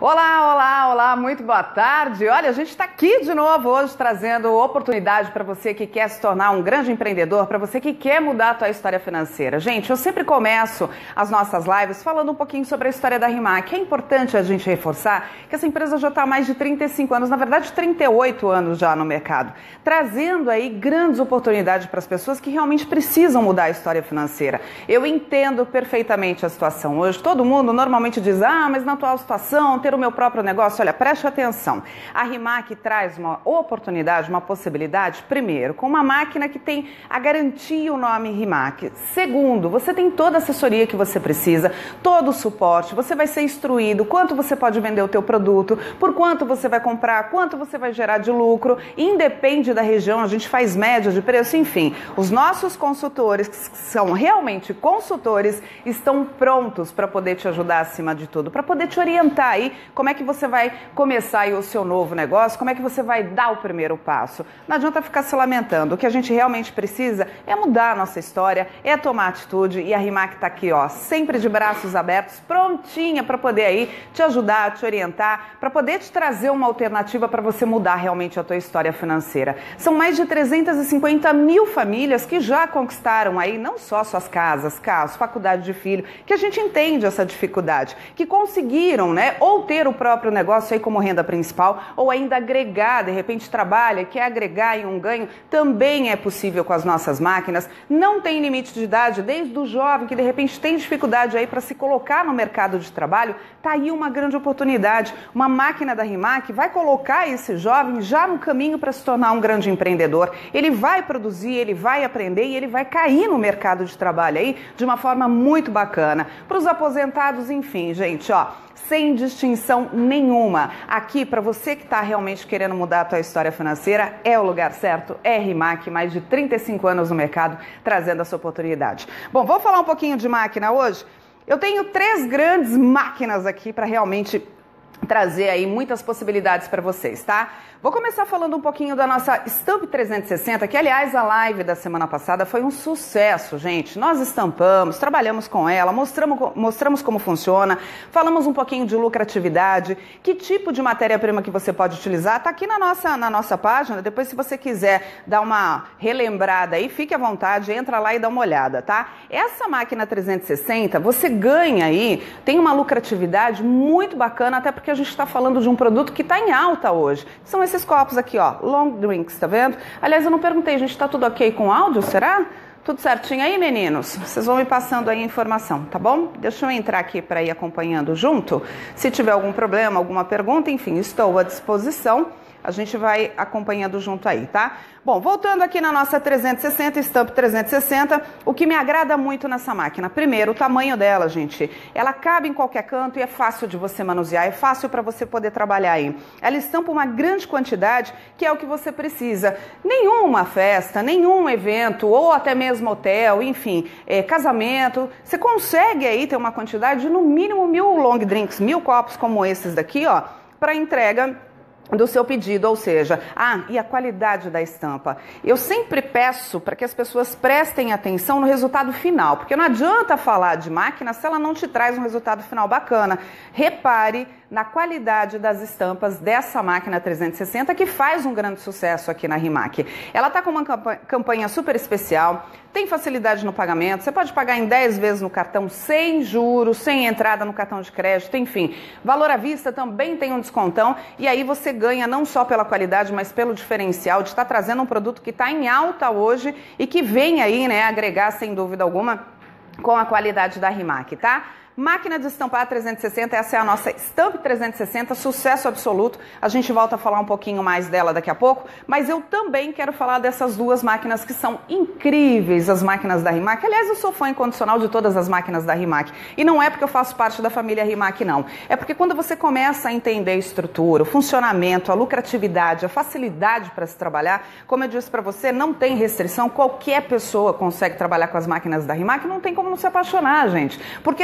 Olá, olá, olá, muito boa tarde. Olha, a gente está aqui de novo hoje trazendo oportunidade para você que quer se tornar um grande empreendedor, para você que quer mudar a sua história financeira. Gente, eu sempre começo as nossas lives falando um pouquinho sobre a história da Rimac. É importante a gente reforçar que essa empresa já está há mais de 35 anos, na verdade 38 anos já no mercado, trazendo aí grandes oportunidades para as pessoas que realmente precisam mudar a história financeira. Eu entendo perfeitamente a situação hoje. Todo mundo normalmente diz, mas na atual situação, ter o meu próprio negócio, olha, preste atenção. A Rimac traz uma oportunidade, uma possibilidade, primeiro, com uma máquina que tem a garantia e o nome Rimac. Segundo, você tem toda a assessoria que você precisa, todo o suporte, você vai ser instruído, quanto você pode vender o teu produto, por quanto você vai comprar, quanto você vai gerar de lucro, independe da região, a gente faz média de preço, enfim. Os nossos consultores, que são realmente consultores, estão prontos para poder te ajudar acima de tudo, para poder te orientar aí como é que você vai começar aí o seu novo negócio, como é que você vai dar o primeiro passo. Não adianta ficar se lamentando, o que a gente realmente precisa é mudar a nossa história, é tomar atitude, e a Rimac está aqui, ó, sempre de braços abertos, prontinha para poder aí te ajudar, te orientar, para poder te trazer uma alternativa para você mudar realmente a tua história financeira. São mais de 350 mil famílias que já conquistaram aí não só suas casas, carros, faculdade de filho, que a gente entende essa dificuldade, que conseguiram, né, ou ter o próprio negócio aí como renda principal, ou ainda agregar, de repente trabalha, quer agregar em um ganho, também é possível com as nossas máquinas, não tem limite de idade, desde o jovem que de repente tem dificuldade aí para se colocar no mercado de trabalho, tá aí uma grande oportunidade. Uma máquina da Rimac vai colocar esse jovem já no caminho para se tornar um grande empreendedor. Ele vai produzir, ele vai aprender e ele vai cair no mercado de trabalho aí de uma forma muito bacana. Para os aposentados, enfim, gente, ó, sem distinção nenhuma. Aqui, para você que está realmente querendo mudar a tua história financeira, é o lugar certo, é Rimac, mais de 35 anos no mercado, trazendo essa oportunidade. Bom, vou falar um pouquinho de máquina hoje. Eu tenho 3 grandes máquinas aqui para realmente trazer aí muitas possibilidades para vocês, tá? Vou começar falando um pouquinho da nossa Stamp 360, que aliás a live da semana passada foi um sucesso, gente. Nós estampamos, trabalhamos com ela, mostramos como funciona, falamos um pouquinho de lucratividade, que tipo de matéria-prima que você pode utilizar, tá aqui na nossa página. Depois, se você quiser dar uma relembrada aí, fique à vontade, entra lá e dá uma olhada, tá? Essa máquina 360, você ganha aí, tem uma lucratividade muito bacana, até porque a gente está falando de um produto que está em alta hoje. São esses copos aqui, ó, long drinks, tá vendo? Aliás, eu não perguntei, gente, tá tudo ok com áudio, será? Tudo certinho aí, meninos? Vocês vão me passando aí a informação, tá bom? Deixa eu entrar aqui para ir acompanhando junto. Se tiver algum problema, alguma pergunta, enfim, estou à disposição. A gente vai acompanhando junto aí, tá? Bom, voltando aqui na nossa 360, Stamp 360, o que me agrada muito nessa máquina, primeiro, o tamanho dela, gente. Ela cabe em qualquer canto e é fácil de você manusear, é fácil para você poder trabalhar aí. Ela estampa uma grande quantidade, que é o que você precisa. Nenhuma festa, nenhum evento, ou até mesmo hotel, enfim, casamento, você consegue aí ter uma quantidade de no mínimo 1000 long drinks, 1000 copos como esses daqui, ó, para entrega do seu pedido, ou seja, e a qualidade da estampa. Eu sempre peço para que as pessoas prestem atenção no resultado final, porque não adianta falar de máquina se ela não te traz um resultado final bacana. Repare na qualidade das estampas dessa máquina 360, que faz um grande sucesso aqui na Rimac. Ela está com uma campanha super especial, tem facilidade no pagamento, você pode pagar em 10 vezes no cartão, sem juros, sem entrada no cartão de crédito, enfim. Valor à vista também tem um descontão, e aí você ganha não só pela qualidade, mas pelo diferencial de estar trazendo um produto que está em alta hoje e que vem aí, né, agregar, sem dúvida alguma, com a qualidade da Rimac, tá? Máquina de estampar 360, essa é a nossa Stamp 360, sucesso absoluto. A gente volta a falar um pouquinho mais dela daqui a pouco, mas eu também quero falar dessas 2 máquinas que são incríveis, as máquinas da Rimac. Aliás, eu sou fã incondicional de todas as máquinas da Rimac. E não é porque eu faço parte da família Rimac, não. É porque quando você começa a entender a estrutura, o funcionamento, a lucratividade, a facilidade para se trabalhar, como eu disse para você, não tem restrição, qualquer pessoa consegue trabalhar com as máquinas da Rimac, não tem como não se apaixonar, gente. Porque traz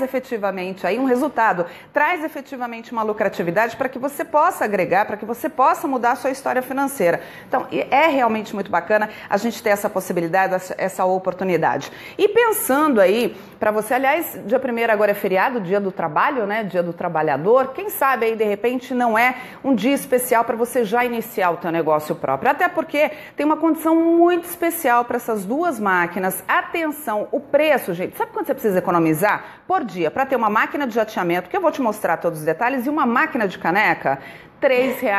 efetivamente aí um resultado, traz efetivamente uma lucratividade para que você possa agregar, para que você possa mudar a sua história financeira. Então, é realmente muito bacana a gente ter essa possibilidade, essa oportunidade. E pensando aí, para você, aliás, dia 1º agora é feriado, dia do trabalho, né? Dia do trabalhador. Quem sabe aí, de repente, não é um dia especial para você já iniciar o teu negócio próprio. Até porque tem uma condição muito especial para essas duas máquinas. Atenção, o preço, gente. Sabe quanto você precisa economizar por dia para ter uma máquina de jateamento, que eu vou te mostrar todos os detalhes, e uma máquina de caneca? R$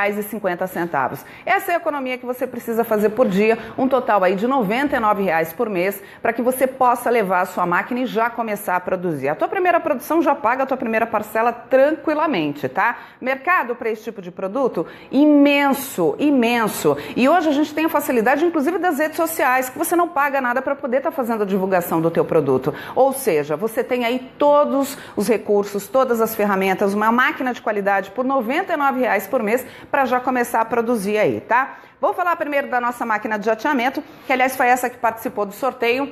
3,50. Essa é a economia que você precisa fazer por dia, um total aí de R$ 99,00 por mês, para que você possa levar a sua máquina e já começar a produzir. A tua primeira produção já paga a tua primeira parcela tranquilamente, tá? Mercado para esse tipo de produto? Imenso, imenso. E hoje a gente tem a facilidade, inclusive, das redes sociais, que você não paga nada para poder estar fazendo a divulgação do teu produto. Ou seja, você tem aí todos os recursos, todas as ferramentas, uma máquina de qualidade por R$ 99,00 por mês para já começar a produzir aí, tá? Vou falar primeiro da nossa máquina de jateamento, que aliás foi essa que participou do sorteio.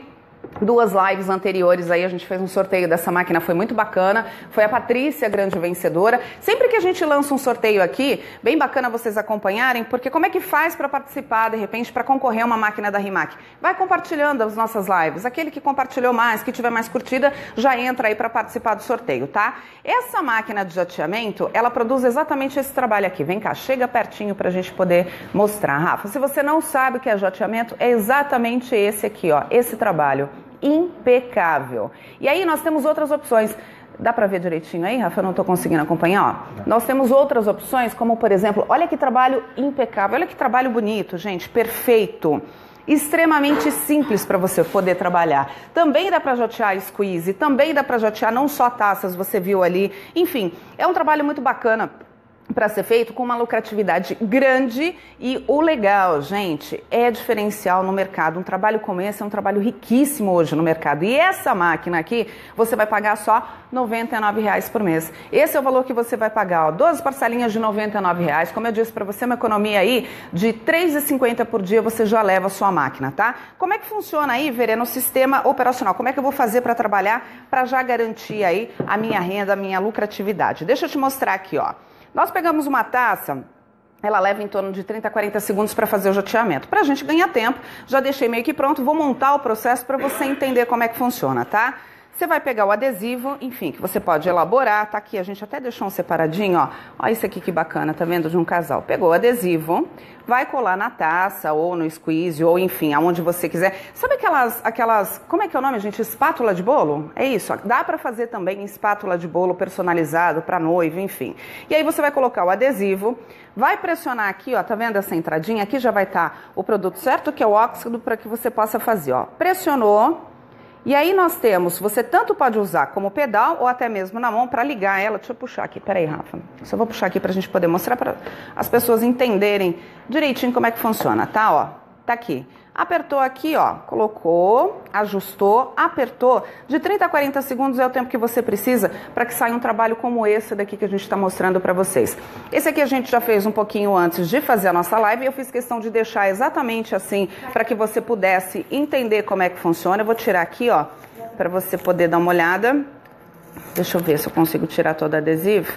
2 lives anteriores aí a gente fez um sorteio dessa máquina, foi muito bacana, foi a Patrícia a grande vencedora. Sempre que a gente lança um sorteio aqui, bem bacana vocês acompanharem, porque como é que faz para participar, de repente, para concorrer a uma máquina da Rimac? Vai compartilhando as nossas lives, aquele que compartilhou mais, que tiver mais curtida, já entra aí para participar do sorteio, tá? Essa máquina de jateamento, ela produz exatamente esse trabalho aqui. Vem cá, chega pertinho para a gente poder mostrar, Rafa. Se você não sabe o que é jateamento, é exatamente esse aqui, ó, esse trabalho. Impecável. E aí nós temos outras opções. Dá para ver direitinho aí, Rafa? Eu não estou conseguindo acompanhar, ó. Nós temos outras opções, como por exemplo, olha que trabalho impecável, olha que trabalho bonito, gente, perfeito. Extremamente simples para você poder trabalhar. Também dá para jatear squeeze, também dá para jatear não só taças, você viu ali. Enfim, é um trabalho muito bacana para ser feito com uma lucratividade grande e o legal, gente, é diferencial no mercado. Um trabalho como esse é um trabalho riquíssimo hoje no mercado. E essa máquina aqui, você vai pagar só R$ 99,00 por mês. Esse é o valor que você vai pagar, ó, 12 parcelinhas de R$ 99,00. Como eu disse para você, uma economia aí de R$ 3,50 por dia, você já leva a sua máquina, tá? Como é que funciona aí, Verê, no sistema operacional? Como é que eu vou fazer para trabalhar, para já garantir aí a minha renda, a minha lucratividade? Deixa eu te mostrar aqui, ó. Nós pegamos uma taça, ela leva em torno de 30 a 40 segundos para fazer o jateamento. Para a gente ganhar tempo, já deixei meio que pronto, vou montar o processo para você entender como é que funciona, tá? Você vai pegar o adesivo, enfim, que você pode elaborar, tá aqui, a gente até deixou um separadinho, ó. Olha isso aqui que bacana, tá vendo, de um casal. Pegou o adesivo, vai colar na taça, ou no squeeze, ou enfim, aonde você quiser. Sabe aquelas, como é que é o nome, gente? Espátula de bolo? É isso, ó. Dá pra fazer também espátula de bolo personalizado pra noiva, enfim. E aí você vai colocar o adesivo, vai pressionar aqui, ó, tá vendo essa entradinha? Aqui já vai estar o produto certo, que é o óxido, para que você possa fazer, ó. Pressionou. E aí nós temos, você tanto pode usar como pedal ou até mesmo na mão para ligar ela. Deixa eu puxar aqui, peraí, Rafa. Só vou puxar aqui para a gente poder mostrar para as pessoas entenderem direitinho como é que funciona, tá? Ó, tá aqui. Apertou aqui, ó, colocou, ajustou, apertou. De 30 a 40 segundos é o tempo que você precisa para que saia um trabalho como esse daqui que a gente está mostrando para vocês. Esse aqui a gente já fez um pouquinho antes de fazer a nossa live e eu fiz questão de deixar exatamente assim para que você pudesse entender como é que funciona. Eu vou tirar aqui, ó, para você poder dar uma olhada. Deixa eu ver se eu consigo tirar todo o adesivo.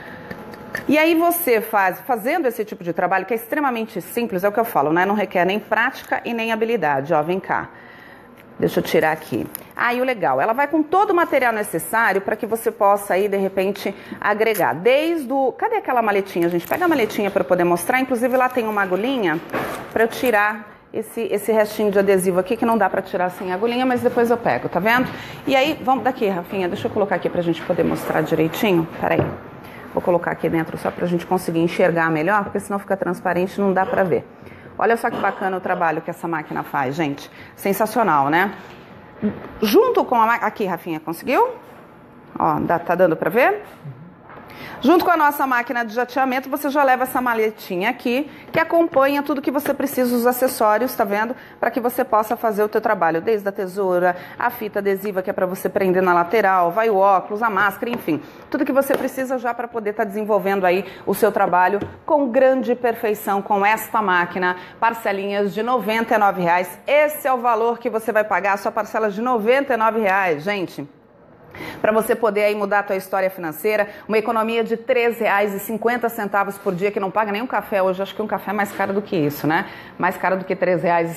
E aí você fazendo esse tipo de trabalho, que é extremamente simples, é o que eu falo, né? Não requer nem prática e nem habilidade, ó, vem cá. Deixa eu tirar aqui. Aí o legal, ela vai com todo o material necessário para que você possa aí, de repente, agregar. Desde o... Cadê aquela maletinha, gente? Pega a maletinha para eu poder mostrar, inclusive lá tem uma agulhinha para eu tirar esse restinho de adesivo aqui, que não dá para tirar sem agulhinha, mas depois eu pego, tá vendo? E aí, vamos daqui, Rafinha, deixa eu colocar aqui pra gente poder mostrar direitinho. Peraí. Vou colocar aqui dentro só para a gente conseguir enxergar melhor, porque senão fica transparente e não dá para ver. Olha só que bacana o trabalho que essa máquina faz, gente. Sensacional, né? Junto com a máquina... Aqui, Rafinha, conseguiu? Ó, tá dando para ver? Junto com a nossa máquina de jateamento, você já leva essa maletinha aqui, que acompanha tudo que você precisa, os acessórios, tá vendo? Para que você possa fazer o teu trabalho, desde a tesoura, a fita adesiva que é para você prender na lateral, vai o óculos, a máscara, enfim. Tudo que você precisa já para poder estar desenvolvendo aí o seu trabalho com grande perfeição, com esta máquina, parcelinhas de R$ 99,00. Esse é o valor que você vai pagar, a sua parcela de R$ 99,00, gente. para você poder aí mudar a tua história financeira, uma economia de R$ 3,50 por dia, que não paga nem um café hoje, acho que um café é mais caro do que isso, né? Mais caro do que R$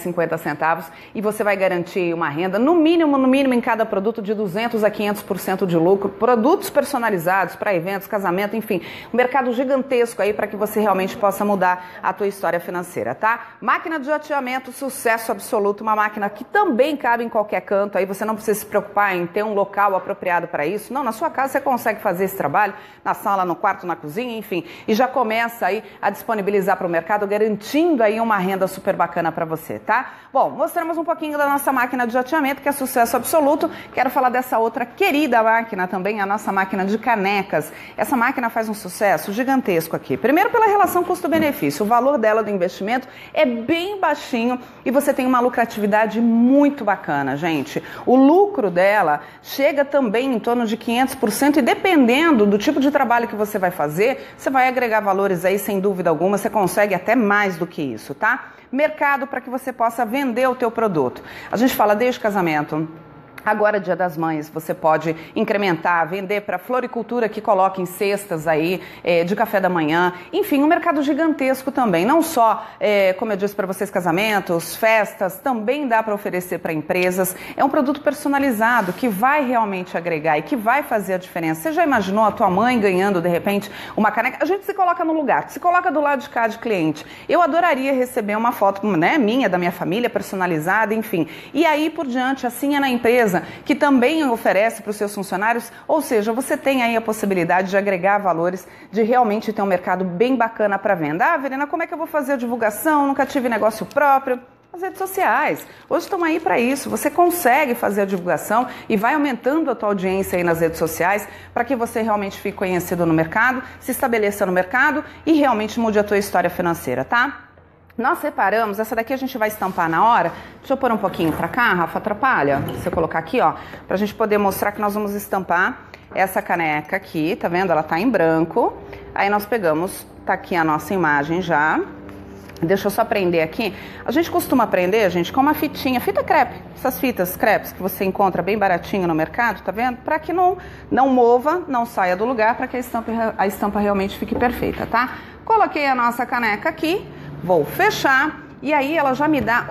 3,50, e você vai garantir uma renda, no mínimo em cada produto, de 200% a 500% de lucro, produtos personalizados para eventos, casamento, enfim, um mercado gigantesco aí para que você realmente possa mudar a tua história financeira, tá? Máquina de jateamento, sucesso absoluto, uma máquina que também cabe em qualquer canto, aí você não precisa se preocupar em ter um local apropriado para isso. Não, na sua casa você consegue fazer esse trabalho, na sala, no quarto, na cozinha, enfim, e já começa aí a disponibilizar para o mercado, garantindo aí uma renda super bacana para você, tá? Bom, mostramos um pouquinho da nossa máquina de jateamento, que é sucesso absoluto. Quero falar dessa outra querida máquina também, a nossa máquina de canecas. Essa máquina faz um sucesso gigantesco aqui. Primeiro pela relação custo-benefício, o valor dela do investimento é bem baixinho e você tem uma lucratividade muito bacana, gente. O lucro dela chega também em torno de 500% e dependendo do tipo de trabalho que você vai fazer, você vai agregar valores aí sem dúvida alguma, você consegue até mais do que isso, tá? Mercado para que você possa vender o teu produto. A gente fala desde casamento. Agora, Dia das Mães, você pode incrementar, vender para floricultura que coloca em cestas aí, de café da manhã. Enfim, um mercado gigantesco também. Não só, como eu disse para vocês, casamentos, festas, também dá para oferecer para empresas. É um produto personalizado que vai realmente agregar e que vai fazer a diferença. Você já imaginou a tua mãe ganhando, de repente, uma caneca? A gente se coloca no lugar, se coloca do lado de cá de cliente. Eu adoraria receber uma foto, né, minha, da minha família, personalizada, enfim. E aí por diante, assim é na empresa, que também oferece para os seus funcionários, ou seja, você tem aí a possibilidade de agregar valores, de realmente ter um mercado bem bacana para venda. Ah, Verena, como é que eu vou fazer a divulgação? Nunca tive negócio próprio. As redes sociais, hoje estão aí para isso, você consegue fazer a divulgação e vai aumentando a tua audiência aí nas redes sociais para que você realmente fique conhecido no mercado, se estabeleça no mercado e realmente mude a tua história financeira, tá? Nós separamos, essa daqui a gente vai estampar na hora. Deixa eu pôr um pouquinho pra cá, Rafa, atrapalha? Se eu colocar aqui, ó, pra gente poder mostrar que nós vamos estampar essa caneca aqui, tá vendo? Ela tá em branco. Aí nós pegamos, tá aqui a nossa imagem já. Deixa eu só prender aqui. A gente costuma prender, gente, com uma fitinha, fita crepe. Essas fitas crepes que você encontra bem baratinho no mercado, tá vendo? Pra que não mova, não saia do lugar, pra que a estampa realmente fique perfeita, tá? Coloquei a nossa caneca aqui. Vou fechar e aí ela já me dá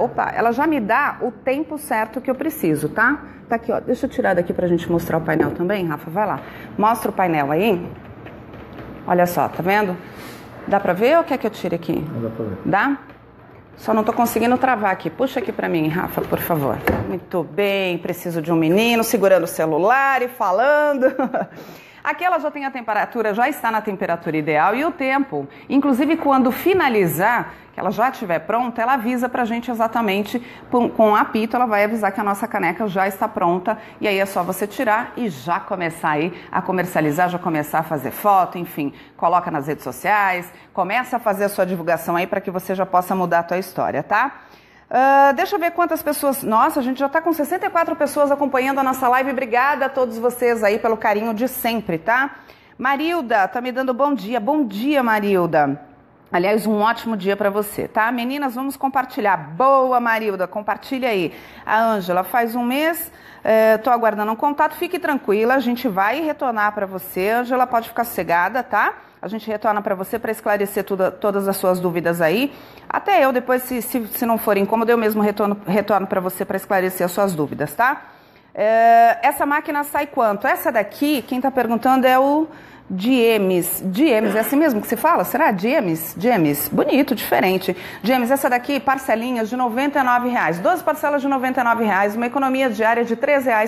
o tempo certo que eu preciso, tá? Tá aqui, ó, deixa eu tirar daqui pra gente mostrar o painel também, Rafa, vai lá. Mostra o painel aí. Olha só, tá vendo? Dá pra ver ou quer que eu tire aqui? Não dá pra ver. Dá? Só não tô conseguindo travar aqui. Puxa aqui pra mim, Rafa, por favor. Muito bem, preciso de um menino segurando o celular e falando. Aqui ela já tem a temperatura, já está na temperatura ideal e o tempo, inclusive quando finalizar, que ela já estiver pronta, ela avisa pra gente exatamente, com o apito, ela vai avisar que a nossa caneca já está pronta e aí é só você tirar e já começar aí a comercializar, já começar a fazer foto, enfim, coloca nas redes sociais, começa a fazer a sua divulgação aí para que você já possa mudar a tua história, tá? Deixa eu ver quantas pessoas... Nossa, a gente já está com 64 pessoas acompanhando a nossa live. Obrigada a todos vocês aí pelo carinho de sempre, tá? Marilda, tá me dando bom dia. Bom dia, Marilda. Aliás, um ótimo dia para você, tá? Meninas, vamos compartilhar. Boa, Marilda, compartilha aí. A Ângela, faz um mês, tô aguardando um contato. Fique tranquila, a gente vai retornar para você. Ângela, pode ficar sossegada, tá? A gente retorna para você para esclarecer todas as suas dúvidas aí. Até eu, depois, se não for incômodo, eu mesmo retorno para você para esclarecer as suas dúvidas, tá? Essa máquina sai quanto? Essa daqui, quem está perguntando é o Diemes. Diemes, é assim mesmo que se fala? Será? Diemes? Diemes. Bonito, diferente. Diemes, essa daqui, parcelinhas de R$ 99,00. 12 parcelas de R$ 99,00. Uma economia diária de R$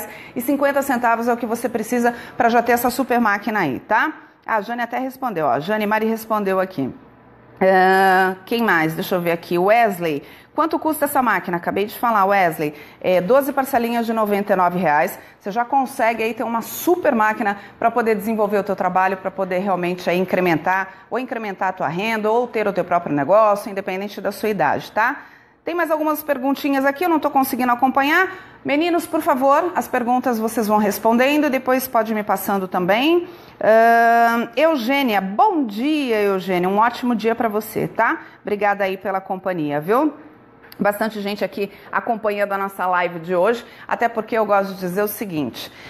3,50 é o que você precisa para já ter essa super máquina aí, tá? A Jane até respondeu, ó. A Jane Mari respondeu aqui. Quem mais? Deixa eu ver aqui. Wesley. Quanto custa essa máquina? Acabei de falar, Wesley. 12 parcelinhas de R$ 99,00. Você já consegue aí ter uma super máquina para poder desenvolver o teu trabalho, para poder realmente aí incrementar a tua renda ou ter o teu próprio negócio, independente da sua idade, tá? Tem mais algumas perguntinhas aqui, eu não estou conseguindo acompanhar. Meninos, por favor, as perguntas vocês vão respondendo, depois pode me passando também. Eugênia, bom dia, Eugênia, um ótimo dia para você, tá? Obrigada aí pela companhia, viu? Bastante gente aqui acompanhando a nossa live de hoje, até porque eu gosto de dizer o seguinte...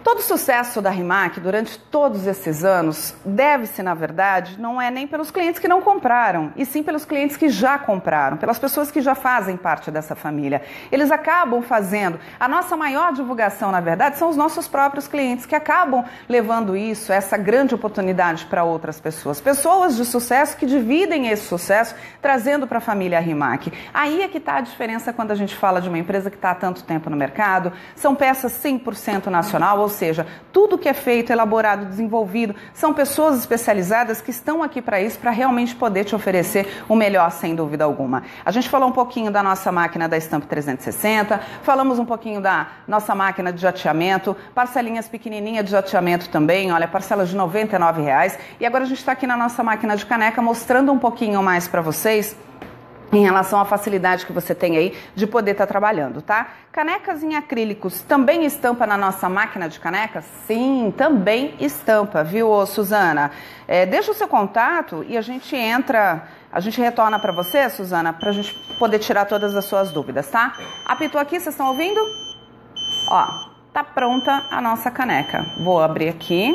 Todo o sucesso da Rimac durante todos esses anos deve-se, na verdade, não é nem pelos clientes que não compraram, e sim pelos clientes que já compraram, pelas pessoas que já fazem parte dessa família. Eles acabam fazendo. A nossa maior divulgação, na verdade, são os nossos próprios clientes que acabam levando isso, essa grande oportunidade para outras pessoas. Pessoas de sucesso que dividem esse sucesso, trazendo para a família Rimac. Aí é que está a diferença quando a gente fala de uma empresa que está há tanto tempo no mercado. São peças 100% nacional, ou seja, tudo que é feito, elaborado, desenvolvido, são pessoas especializadas que estão aqui para isso, para realmente poder te oferecer o melhor, sem dúvida alguma. A gente falou um pouquinho da nossa máquina da Stamp 360, falamos um pouquinho da nossa máquina de jateamento, parcelinhas pequenininhas de jateamento também, olha, parcelas de R$ 99,00. E agora a gente está aqui na nossa máquina de caneca, mostrando um pouquinho mais para vocês em relação à facilidade que você tem aí de poder estar trabalhando, tá? Canecas em acrílicos também estampa na nossa máquina de canecas? Sim, também estampa, viu, Suzana? Deixa o seu contato e a gente retorna para você, Suzana, para a gente poder tirar todas as suas dúvidas, tá? Apitou aqui, vocês estão ouvindo? Ó, tá pronta a nossa caneca. Vou abrir aqui.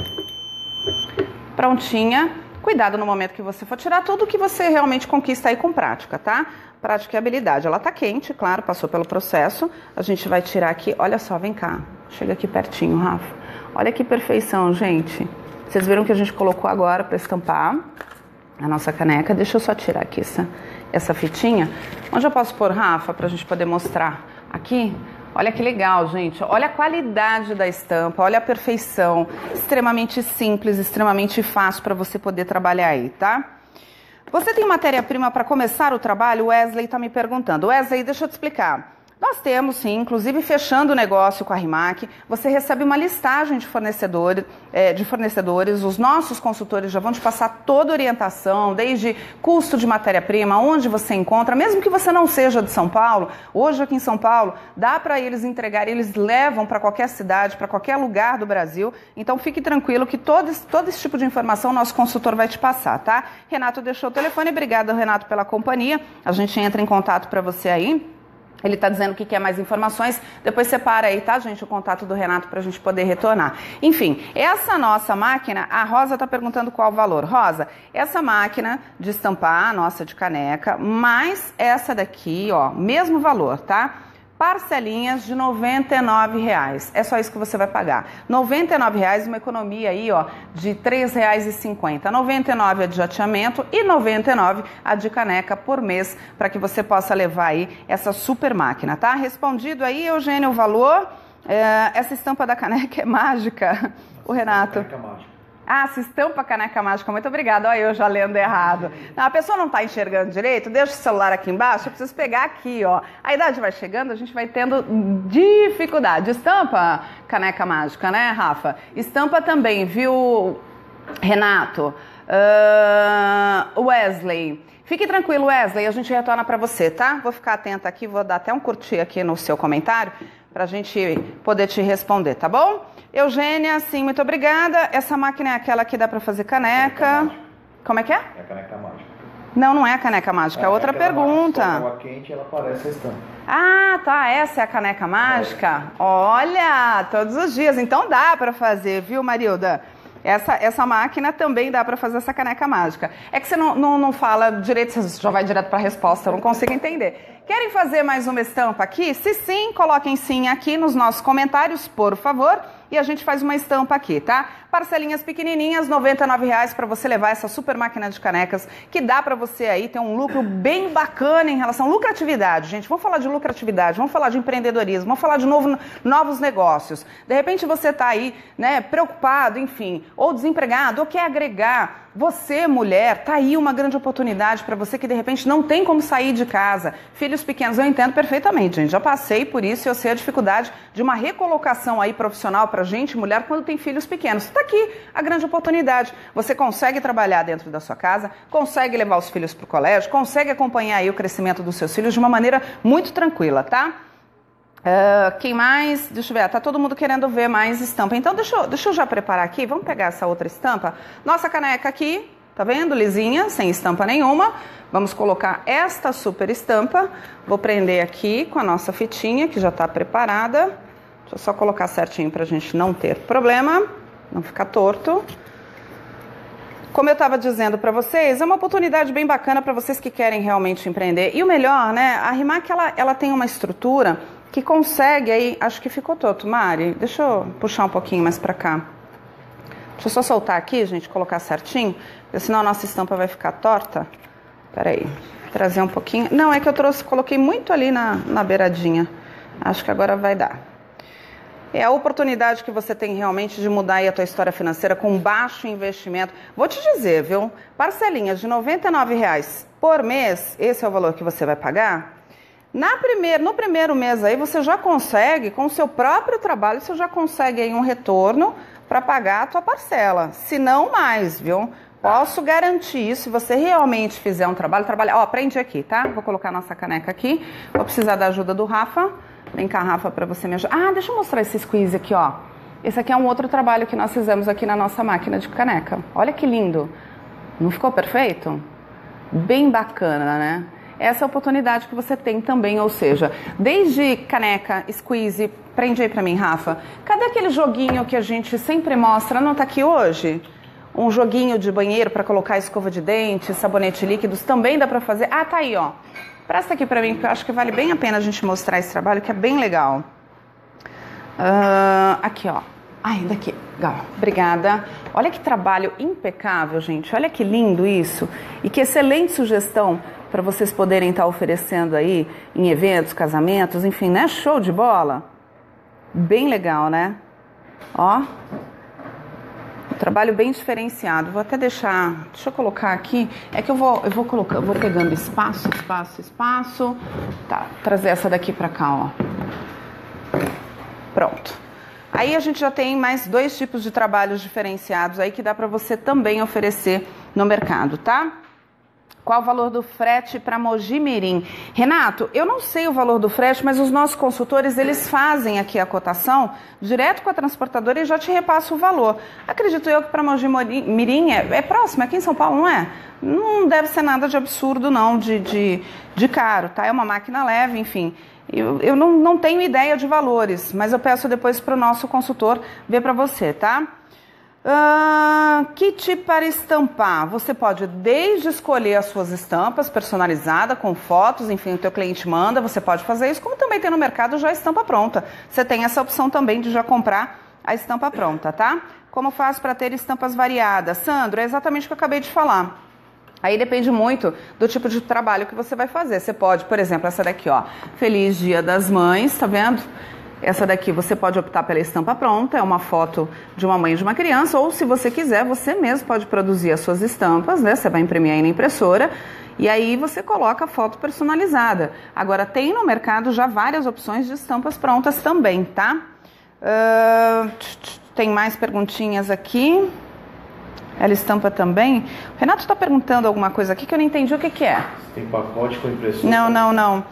Prontinha. Cuidado no momento que você for tirar tudo que você realmente conquista aí com prática, tá? Prática e habilidade. Ela tá quente, claro, passou pelo processo. A gente vai tirar aqui, olha só, vem cá. Chega aqui pertinho, Rafa. Olha que perfeição, gente. Vocês viram que a gente colocou agora para estampar a nossa caneca. Deixa eu só tirar aqui essa fitinha. Onde eu posso pôr, Rafa, pra gente poder mostrar? Aqui? Olha que legal, gente. Olha a qualidade da estampa, olha a perfeição. Extremamente simples, extremamente fácil para você poder trabalhar aí, tá? Você tem matéria-prima para começar o trabalho? O Wesley está me perguntando. Wesley, deixa eu te explicar. Nós temos, sim, inclusive fechando o negócio com a Rimac, você recebe uma listagem de fornecedores, os nossos consultores já vão te passar toda a orientação, desde custo de matéria-prima, onde você encontra, mesmo que você não seja de São Paulo, hoje aqui em São Paulo, dá para eles entregarem, eles levam para qualquer cidade, para qualquer lugar do Brasil, então fique tranquilo que todo esse tipo de informação o nosso consultor vai te passar, tá? Renato deixou o telefone, obrigada, Renato, pela companhia, a gente entra em contato para você aí. Ele está dizendo que quer mais informações, depois separa aí, tá, gente, o contato do Renato para a gente poder retornar. Enfim, essa nossa máquina, a Rosa está perguntando qual o valor. Rosa, essa máquina de estampar, nossa de caneca, mais essa daqui, ó, mesmo valor, tá? Parcelinhas de R$ 99,00. É só isso que você vai pagar. R$ 99,00, uma economia aí, ó, de R$ 3,50. R$ 99,00 a de jateamento e R$ 99,00 a de caneca por mês, para que você possa levar aí essa super máquina, tá? Respondido aí, Eugênio, o valor. Essa estampa da caneca é mágica, o Renato. Caneca mágica. Ah, se estampa a caneca mágica, muito obrigada. Olha eu já lendo errado. Não, a pessoa não está enxergando direito, deixa o celular aqui embaixo, eu preciso pegar aqui, ó. A idade vai chegando, a gente vai tendo dificuldade. Estampa caneca mágica, né, Rafa? Estampa também, viu, Renato? Wesley. Fique tranquilo, Wesley, a gente retorna para você, tá? Vou ficar atenta aqui, vou dar até um curtir aqui no seu comentário, para a gente poder te responder, tá bom? Eugênia, sim, muito obrigada. Essa máquina é aquela que dá para fazer caneca. Como é que é? É a caneca mágica. Não, não é a caneca mágica, é outra pergunta. Água quente, ela parece a estampa. Ah, tá, essa é a caneca mágica? Olha, todos os dias, então dá para fazer, viu, Marilda? Essa máquina também dá para fazer essa caneca mágica. É que você não fala direito, você já vai direto para a resposta, eu não consigo entender. Querem fazer mais uma estampa aqui? Se sim, coloquem sim aqui nos nossos comentários, por favor. E a gente faz uma estampa aqui, tá? Parcelinhas pequenininhas, R$ 99,00 para você levar essa super máquina de canecas, que dá para você aí ter um lucro bem bacana em relação à lucratividade. Gente, vamos falar de lucratividade, vamos falar de empreendedorismo, vamos falar de novos negócios. De repente você tá aí, né, preocupado, enfim, ou desempregado, ou quer agregar. Você, mulher, tá aí uma grande oportunidade para você que de repente não tem como sair de casa. Filhos pequenos, eu entendo perfeitamente, gente. Já passei por isso e eu sei a dificuldade de uma recolocação aí profissional para gente, mulher, quando tem filhos pequenos. Tá aqui a grande oportunidade. Você consegue trabalhar dentro da sua casa, consegue levar os filhos para o colégio, consegue acompanhar aí o crescimento dos seus filhos de uma maneira muito tranquila, tá? Quem mais? Deixa eu ver, tá todo mundo querendo ver mais estampa. Então deixa eu já preparar aqui, vamos pegar essa outra estampa. Nossa caneca aqui, tá vendo? Lisinha, sem estampa nenhuma. Vamos colocar esta super estampa. Vou prender aqui com a nossa fitinha, que já tá preparada. Deixa eu só colocar certinho pra gente não ter problema, não ficar torto. Como eu estava dizendo para vocês, é uma oportunidade bem bacana para vocês que querem realmente empreender. E o melhor, né, a Rimac, ela tem uma estrutura que consegue aí... Acho que ficou torto, Mari. Deixa eu puxar um pouquinho mais para cá. Deixa eu só soltar aqui, gente, colocar certinho, porque senão a nossa estampa vai ficar torta. Peraí, trazer um pouquinho. Não, é que eu coloquei muito ali na beiradinha. Acho que agora vai dar. É a oportunidade que você tem realmente de mudar aí a tua história financeira com baixo investimento. Vou te dizer, viu? Parcelinhas de R$ 99,00 por mês, esse é o valor que você vai pagar. No primeiro mês aí você já consegue, com o seu próprio trabalho, você já consegue aí um retorno para pagar a tua parcela. Se não mais, viu? Posso garantir, se você realmente fizer um trabalho... Ó, prende aqui, tá? Vou colocar a nossa caneca aqui. Vou precisar da ajuda do Rafa. Vem cá, Rafa, para você me ajudar. Ah, deixa eu mostrar esse squeeze aqui, ó. Esse aqui é um outro trabalho que nós fizemos aqui na nossa máquina de caneca. Olha que lindo. Não ficou perfeito? Bem bacana, né? Essa é a oportunidade que você tem também, ou seja, desde caneca, squeeze, prende aí para mim, Rafa. Cadê aquele joguinho que a gente sempre mostra? Não tá aqui hoje? Um joguinho de banheiro para colocar escova de dente, sabonete líquidos, também dá para fazer. Ah, tá aí, ó. Presta aqui pra mim, porque eu acho que vale bem a pena a gente mostrar esse trabalho, que é bem legal. Aqui, ó. Ai, daqui. Legal. Obrigada. Olha que trabalho impecável, gente. Olha que lindo isso. E que excelente sugestão para vocês poderem estar oferecendo aí em eventos, casamentos, enfim, né? Show de bola. Bem legal, né? Ó. Trabalho bem diferenciado. Vou até deixa eu colocar aqui. É que eu vou pegando espaço. Tá, trazer essa daqui pra cá, ó. Pronto. Aí a gente já tem mais 2 tipos de trabalhos diferenciados aí que dá pra você também oferecer no mercado, tá? Qual o valor do frete para Mogi Mirim? Renato, eu não sei o valor do frete, mas os nossos consultores, eles fazem aqui a cotação direto com a transportadora e já te repasso o valor. Acredito eu que para Mogi Mirim é próximo, aqui em São Paulo, não é? Não deve ser nada de absurdo, não, de caro, tá? É uma máquina leve, enfim. Eu não tenho ideia de valores, mas eu peço depois para o nosso consultor ver para você, tá? Kit para estampar. Você pode desde escolher as suas estampas personalizadas com fotos, enfim, o teu cliente manda, você pode fazer isso, como também tem no mercado já estampa pronta. Você tem essa opção também de já comprar a estampa pronta, tá? Como faz para ter estampas variadas? Sandro, é exatamente o que eu acabei de falar. Aí depende muito do tipo de trabalho que você vai fazer. Você pode, por exemplo, essa daqui, ó, Feliz Dia das Mães, tá vendo? Essa daqui você pode optar pela estampa pronta, é uma foto de uma mãe e de uma criança, ou se você quiser, você mesmo pode produzir as suas estampas, né? Você vai imprimir aí na impressora e aí você coloca a foto personalizada. Agora, tem no mercado já várias opções de estampas prontas também, tá? Tem mais perguntinhas aqui. Ela estampa também. O Renato está perguntando alguma coisa aqui que eu não entendi o que é. Tem pacote com impressora? Não.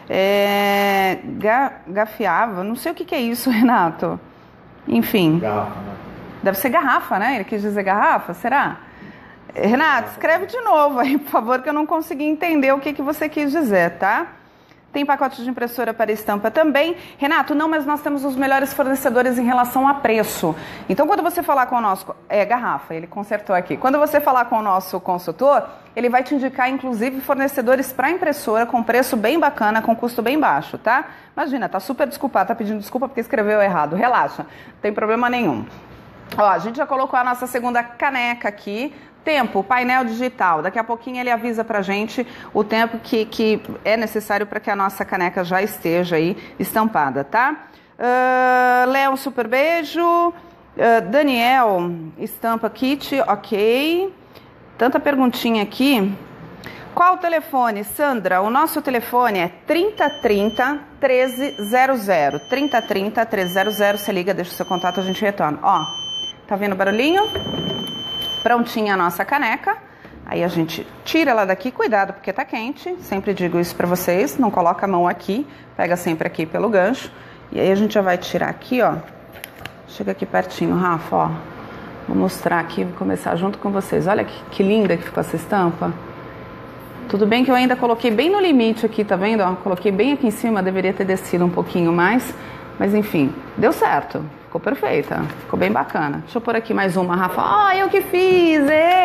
Gafiava, não sei o que é isso, Renato. Enfim. Garrafa, né? Deve ser garrafa, né? Ele quis dizer garrafa, será? Renato, escreve de novo aí, por favor, que eu não consegui entender o que você quis dizer, tá? Tem pacote de impressora para estampa também. Renato, não, mas nós temos os melhores fornecedores em relação a preço. Então, quando você falar com o nosso... garrafa, ele consertou aqui. Quando você falar com o nosso consultor, ele vai te indicar, inclusive, fornecedores para impressora com preço bem bacana, com custo bem baixo, tá? Imagina, tá super desculpado, tá pedindo desculpa porque escreveu errado. Relaxa, não tem problema nenhum. Ó, a gente já colocou a nossa segunda caneca aqui. Tempo, painel digital. Daqui a pouquinho ele avisa pra gente o tempo que é necessário para que a nossa caneca já esteja aí estampada, tá? Léo, super beijo. Daniel, estampa kit, ok. Tanta perguntinha aqui. Qual o telefone, Sandra? O nosso telefone é 3030 1300. 3030 1300. Você liga, deixa o seu contato, a gente retorna. Ó, tá vendo o barulhinho? Prontinha a nossa caneca, aí a gente tira ela daqui, cuidado porque tá quente, sempre digo isso pra vocês, não coloca a mão aqui, pega sempre aqui pelo gancho, e aí a gente já vai tirar aqui, ó, chega aqui pertinho, Rafa, ó, vou mostrar aqui, vou começar junto com vocês, olha que linda que ficou essa estampa, tudo bem que eu ainda coloquei bem no limite aqui, tá vendo, ó, coloquei bem aqui em cima, deveria ter descido um pouquinho mais, Mas enfim, deu certo. Ficou perfeita. Ficou bem bacana. Deixa eu pôr aqui mais uma, Rafa. Eu que fiz!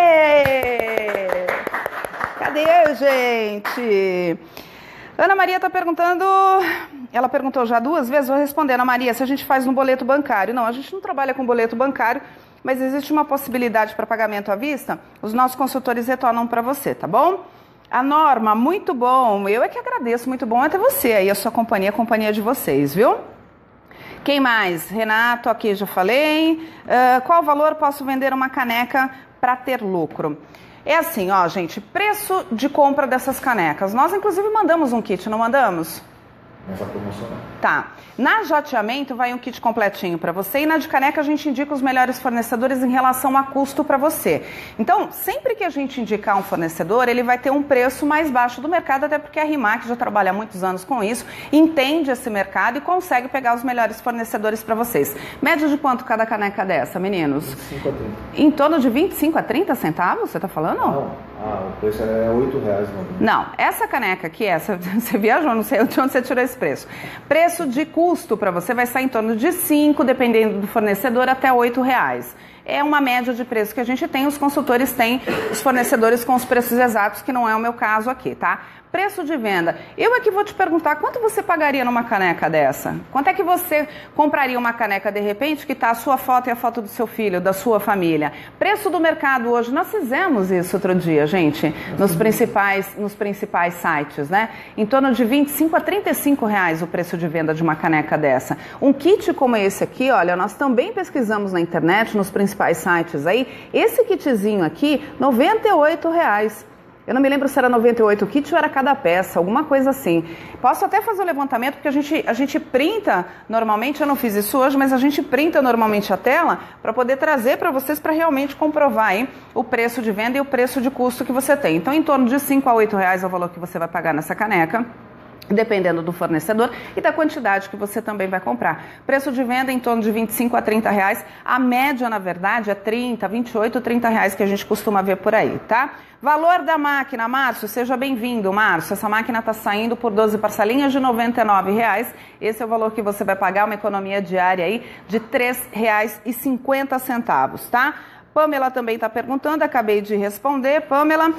Êêê! Cadê, gente? Ana Maria está perguntando... Ela perguntou já 2 vezes, vou responder. Ana Maria, se a gente faz no boleto bancário. Não, a gente não trabalha com boleto bancário, mas existe uma possibilidade para pagamento à vista. Os nossos consultores retornam para você, tá bom? A Norma, muito bom. Eu é que agradeço, muito bom até você aí, a sua companhia, a companhia de vocês, viu? Quem mais? Renato, aqui já falei. Qual valor posso vender uma caneca para ter lucro? É assim, ó, gente, preço de compra dessas canecas. Nós, inclusive, mandamos um kit, não mandamos? Nessa promoção. Tá. Na Jateamento vai um kit completinho para você e na de caneca a gente indica os melhores fornecedores em relação a custo para você. Então, sempre que a gente indicar um fornecedor, ele vai ter um preço mais baixo do mercado, até porque a Rimac já trabalha há muitos anos com isso, entende esse mercado e consegue pegar os melhores fornecedores para vocês. Média de quanto cada caneca dessa, meninos? 25 a 30. Em torno de 25 a 30 centavos, você tá falando? Não. O preço é R$8. Não, essa caneca aqui, você viajou, não sei de onde você tirou esse preço. Preço de custo para você vai estar em torno de 5, dependendo do fornecedor, até R$8. É uma média de preço que a gente tem, os consultores têm os fornecedores com os preços exatos, que não é o meu caso aqui, tá? Preço de venda. Eu aqui vou te perguntar, quanto você pagaria numa caneca dessa? Quanto é que você compraria uma caneca, de repente, que está a sua foto e a foto do seu filho, da sua família? Preço do mercado hoje, nós fizemos isso outro dia, gente, nos principais sites, né? Em torno de 25 a R$35 o preço de venda de uma caneca dessa. Um kit como esse aqui, olha, nós também pesquisamos na internet, nos principais sites aí, esse kitzinho aqui, R$98. Eu não me lembro se era 98 o kit ou era cada peça, alguma coisa assim. Posso até fazer o levantamento, porque a gente printa normalmente, eu não fiz isso hoje, mas a gente printa normalmente a tela para poder trazer para vocês para realmente comprovar aí o preço de venda e o preço de custo que você tem. Então, em torno de 5 a R$8 é o valor que você vai pagar nessa caneca, dependendo do fornecedor e da quantidade que você também vai comprar. Preço de venda em torno de 25 a R$30. A média, na verdade, é 30, 28, R$30 que a gente costuma ver por aí, tá? Valor da máquina, Márcio, seja bem-vindo, Márcio. Essa máquina está saindo por 12 parcelinhas de R$99. Esse é o valor que você vai pagar, uma economia diária aí de R$3,50, tá? Pamela também está perguntando, acabei de responder. Pamela,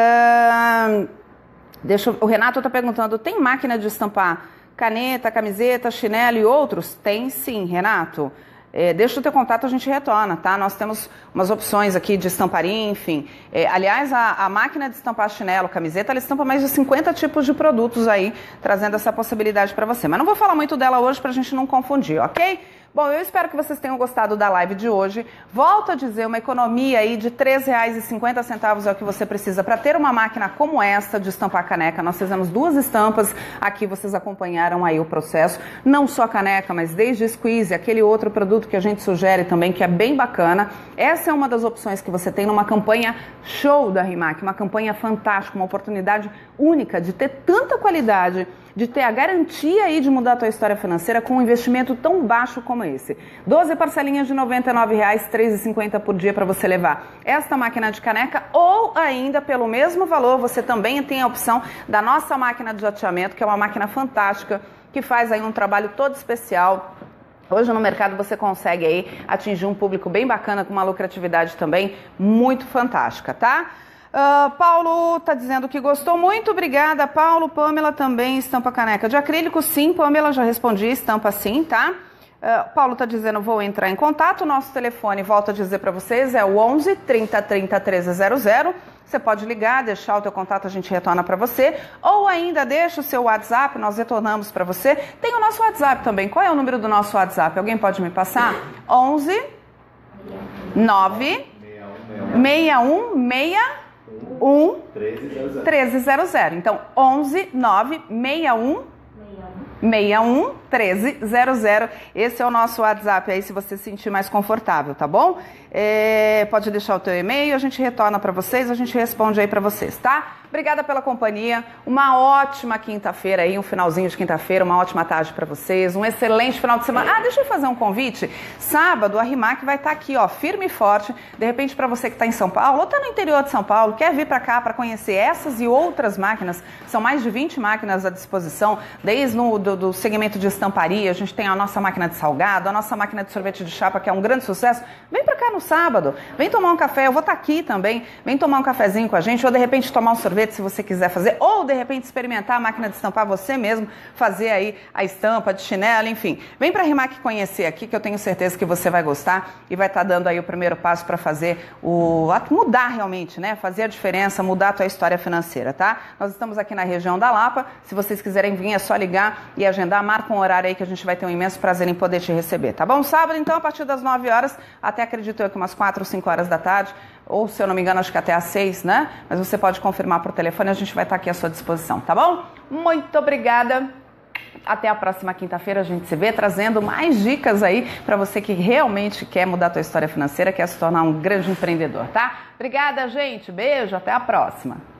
o Renato está perguntando, tem máquina de estampar caneta, camiseta, chinelo e outros? Tem sim, Renato. Deixa o teu contato, a gente retorna, tá? Nós temos umas opções aqui de estamparia, enfim. Aliás, a máquina de estampar chinelo, camiseta, ela estampa mais de 50 tipos de produtos aí, trazendo essa possibilidade para você. Mas não vou falar muito dela hoje para a gente não confundir, ok? Bom, eu espero que vocês tenham gostado da live de hoje. Volto a dizer, uma economia aí de R$3,50 é o que você precisa para ter uma máquina como esta de estampar caneca. Nós fizemos 2 estampas aqui, vocês acompanharam aí o processo. Não só a caneca, mas desde squeeze, aquele outro produto que a gente sugere também, que é bem bacana. Essa é uma das opções que você tem numa campanha show da Rimac, uma campanha fantástica, uma oportunidade única de ter tanta qualidade, de ter a garantia aí de mudar a tua história financeira com um investimento tão baixo como esse. 12 parcelinhas de R$99, R$3,50 por dia para você levar esta máquina de caneca, ou ainda pelo mesmo valor você também tem a opção da nossa máquina de jateamento, que é uma máquina fantástica, que faz aí um trabalho todo especial. Hoje no mercado você consegue aí atingir um público bem bacana, com uma lucratividade também muito fantástica, tá? Paulo está dizendo que gostou, muito obrigada, Paulo. Pamela também, estampa caneca de acrílico, sim, Pamela, já respondi, estampa sim, tá? Paulo está dizendo, vou entrar em contato, nosso telefone, volto a dizer para vocês, é o 11 30 30 1300, você pode ligar, deixar o teu contato, a gente retorna para você, ou ainda deixa o seu WhatsApp, nós retornamos para você. Tem o nosso WhatsApp também, qual é o número do nosso WhatsApp? Alguém pode me passar? 11 9 61 1300. Então, 11 9 61 1300. Esse é o nosso WhatsApp aí, se você se sentir mais confortável, tá bom? Pode deixar o teu e-mail, a gente retorna para vocês, a gente responde aí para vocês, tá? Obrigada pela companhia, uma ótima quinta-feira aí, um finalzinho de quinta-feira, uma ótima tarde para vocês, um excelente final de semana. Deixa eu fazer um convite. Sábado a Rimac vai estar aqui, ó, firme e forte. De repente, para você que está em São Paulo ou está no interior de São Paulo, quer vir para cá para conhecer essas e outras máquinas, são mais de 20 máquinas à disposição, desde do segmento de estamparia, a gente tem a nossa máquina de salgado, a nossa máquina de sorvete de chapa, que é um grande sucesso. Vem pra cá no sábado, vem tomar um café, eu vou estar aqui também, vem tomar um cafezinho com a gente, ou de repente tomar um sorvete se você quiser fazer, ou de repente experimentar a máquina de estampar você mesmo, fazer aí a estampa de chinelo, enfim. Vem pra Rimac conhecer aqui, que eu tenho certeza que você vai gostar e vai estar dando aí o primeiro passo para fazer mudar realmente, né? Fazer a diferença, mudar a tua história financeira, tá? Nós estamos aqui na região da Lapa, se vocês quiserem vir é só ligar e agendar, marca um horário aí que a gente vai ter um imenso prazer em poder te receber, tá bom? Sábado, então, a partir das 9 horas, até acredito eu que umas 4 ou 5 horas da tarde, ou se eu não me engano, acho que até às 6, né? Mas você pode confirmar por telefone, a gente vai estar aqui à sua disposição, tá bom? Muito obrigada! Até a próxima quinta-feira a gente se vê trazendo mais dicas aí para você que realmente quer mudar a tua história financeira, quer se tornar um grande empreendedor, tá? Obrigada, gente. Beijo, até a próxima.